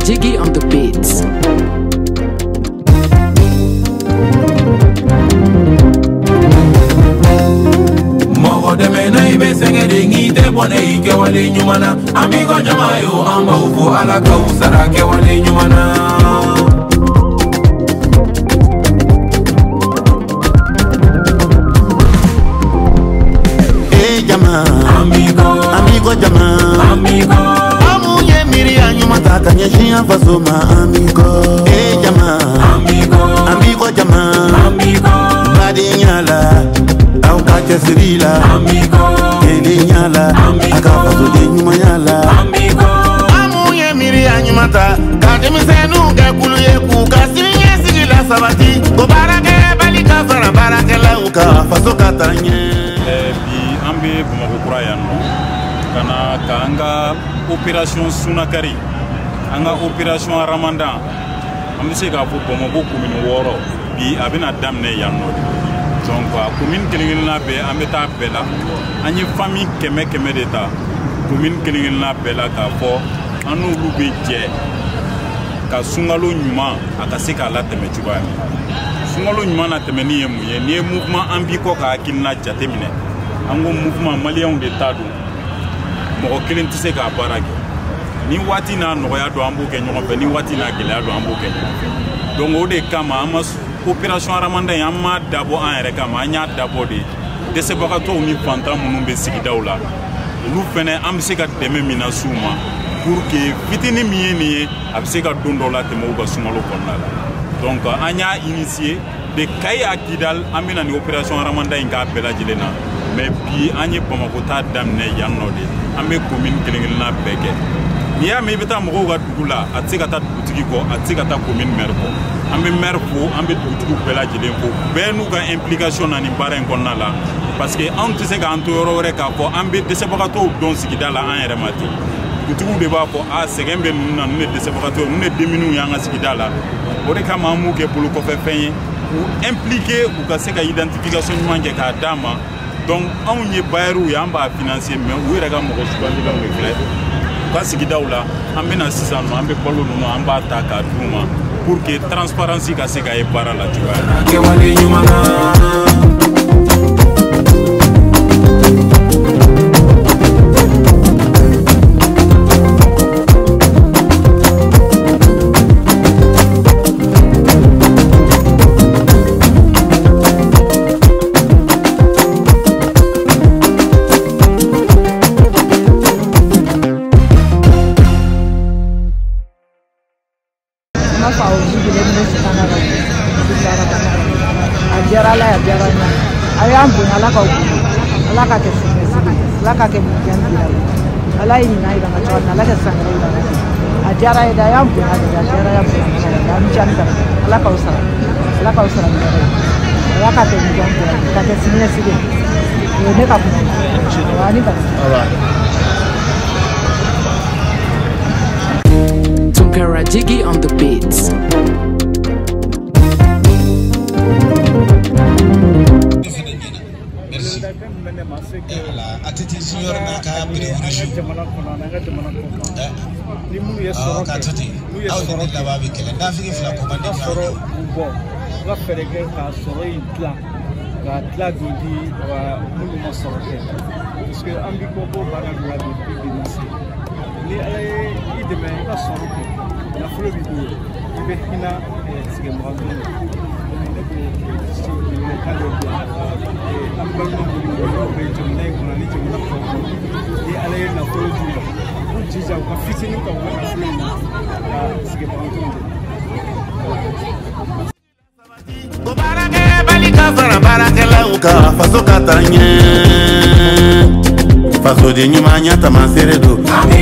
Jiggy on the beats. Mogo de mena ibe senge de ngite bone ike wale nyumana. Amigo jamayo amba ufu ala kausara ke wale nyumana. Amigo jama, amigo. Amuye miri anyuma takanya shia fasoma amigo. Jama, amigo jama, amigo. Badinyala, au kache sirila, amigo. Kelinyala, akafaso de nyuma yala, amigo. Amuye miri anyuma ta, kademi senu gekulu yeku kasiye sigila sabati. Go barake balika fara barake la uka faso katanye. Ambe Bamako kura yan no kana ka anga opération Sunakari anga opération Ramadan ambe se ka fo Bamako commune woro bi abina damne yan no donc commune kelingilna be ambe ta bela anyi famille keme d'etat commune kelingilna bela ka fo anu lube je ka sungalo nyuma aka se ka la teme tuba sungalo nyuma na teme ni ye mouvement ambi ko ka kinna jatemine ango mouvement malien de tadu moko kelen tise ka barage ni wati na noya do ambo ke nyoko ni wati na gele do ambo ke donc o de kama amas opération Ramadan amma dabo an ere kama anya dabo de desebakato ni panta munun be sigidawla lu fene am se ka deme mina suma pour que fitini mieni abse ka dondo la temo ba suma lo konnala donc anya initié de kaya kidal amina ni opération Ramadan ka bela jilena mais bi anye Bamako ta damne yanno de ambe commune kelengilna beke ni ya me beta mo ga dugula atika ta dutigi ko atika ta commune maire ko ambe maire ko ambe dutigi bela jile ko benu ga implication na ni bara ngonna la parce que on tise ga anto yoro re ka ko ambe desebakato don sigidala an yere mati dutigi de ba ko a segembe nuna ne desebakato ne deminu yanga sigidala o de kama mu ke pulu ko fe fenye ou impliquer ou ka se ka identification manke ka dama. Donc, on y est bairou et on va financer, mais où est-ce que nous avons fait? Parce que là, on a 6 ans, on a fait on va attaquer pour que la transparence soit par là. Tunkara Jiggy on the beats. Faso de nyuma nyata manseredo